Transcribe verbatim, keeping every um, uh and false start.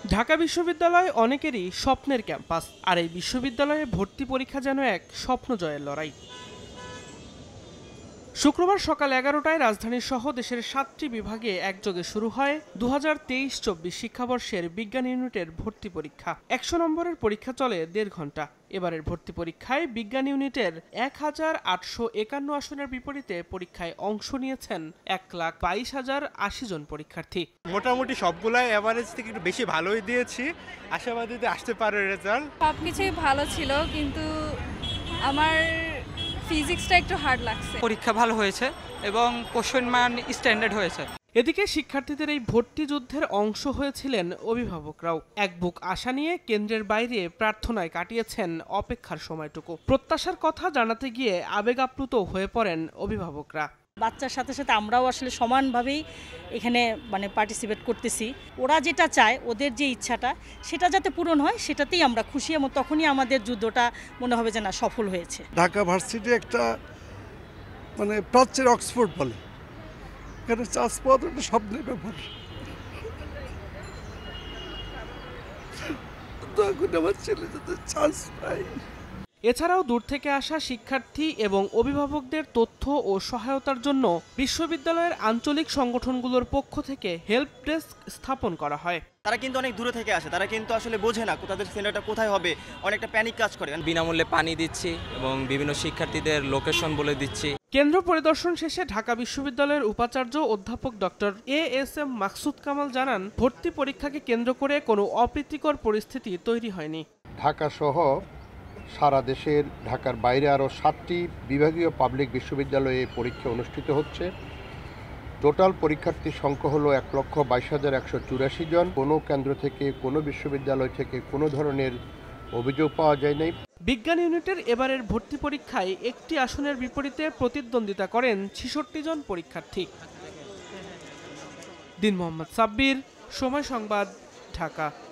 ঢাকা বিশ্ববিদ্যালয় অনেকেরই স্বপ্নের ক্যাম্পাস, আর এই বিশ্ববিদ্যালয়ে ভর্তি পরীক্ষা যেন এক স্বপ্ন জয়ের লড়াই। শুক্রবার সকাল এগারোটায় রাজধানী সহ দেশের সাতটি বিভাগে একযোগে শুরু হয় দু হাজার তেইশ চব্বিশ শিক্ষাবর্ষের বিজ্ঞান ইউনিটের ভর্তি পরীক্ষা। একশো নম্বরের পরীক্ষা চলে দেড় ঘন্টা। এবারের ভর্তি পরীক্ষায় বিজ্ঞান ইউনিটের এক হাজার আটশো একান্ন আসনের বিপরীতে পরীক্ষায় অংশ নিয়েছেন এক লাখ বাইশ হাজার আশি জন পরীক্ষার্থী। মোটামুটি সবগুলাই এভারেজ থেকে একটু বেশি ভালোই দিয়েছি, আশাবাদীতে আসতে পারে রেজাল্ট। সবকিছুই ভালো ছিল, কিন্তু আমার ফিজিক্সটা একটু হার্ড লাগছে। পরীক্ষা ভালো হয়েছে এবং কোশ্চেন মান স্ট্যান্ডার্ড হয়েছে। এদিকে শিক্ষার্থীদের এই ভর্তি যুদ্ধের অংশ হয়েছিলেন অভিভাবকরাও। এক বুক আশা নিয়ে কেন্দ্রের বাইরে প্রার্থনায় কাটিয়েছেন অপেক্ষার সময়টুকু। প্রত্যাশার কথা জানাতে গিয়ে আবেগ আপ্লুত হয়ে পড়েন অভিভাবকরা। বাচ্চার সাথে সাথে আমরাও আসলে সমানভাবেই এখানে মানে পার্টিসিপেট করতেছি। ওরা যেটা চায়, ওদের যে ইচ্ছাটা, সেটা যাতে পূরণ হয় সেটাতেই আমরা খুশি, এবং তখনই আমাদের যুদ্ধটা মনে হবে যে না, সফল হয়েছে। ঢাকা ভার্সিটি একটা মানে প্রাচ্যের অক্সফোর্ড বলে, এখানে চান্স পাওয়া একটা স্বপ্নের ব্যাপার। আমার ছেলে যাতে চান্স পায়। এছাড়াও দূর থেকে আসা শিক্ষার্থী এবং অভিভাবকদের তথ্য ও সহায়তার জন্য বিশ্ববিদ্যালয়ের আঞ্চলিক সংগঠনগুলোর পক্ষ থেকে হেল্প ডেস্ক স্থাপন করা হয়। তারা কিন্তু অনেক দূরে থেকে আসে, তারা কিন্তু আসলে বোঝে না তাদের সেন্টারটা কোথায় হবে, অনেকটা প্যানিক কাজ করে। বিনামূল্যে পানি দিচ্ছি এবং বিভিন্ন শিক্ষার্থীদের লোকেশন বলে দিচ্ছি। কেন্দ্র পরিদর্শন শেষে ঢাকা বিশ্ববিদ্যালয়ের উপাচার্য অধ্যাপক doctor A S M Maksud Kamal জানান, ভর্তি পরীক্ষাকে কেন্দ্র করে কোনো অপ্রীতিকর পরিস্থিতি তৈরি হয়নি। ঢাকা সহ সারা দেশের ঢাকার বাইরে আরও সাতটি বিভাগীয় পাবলিক বিশ্ববিদ্যালয়ে পরীক্ষা অনুষ্ঠিত হচ্ছে। টোটাল পরীক্ষার্থীর সংখ্যা হলো এক লক্ষ বাইশ হাজার একশো চুরাশি জন। কোনো কেন্দ্র থেকে কোনো বিশ্ববিদ্যালয় থেকে কোনো ধরনের অভিযোগ পাওয়া যায় নাই। বিজ্ঞান ইউনিটের এবারের ভর্তি পরীক্ষায় একটি আসনের বিপরীতে প্রতিদ্বন্দ্বিতা করেন ছেষট্টি জন পরীক্ষার্থী। দিন মোহাম্মদ সাব্বির, সময় সংবাদ, ঢাকা।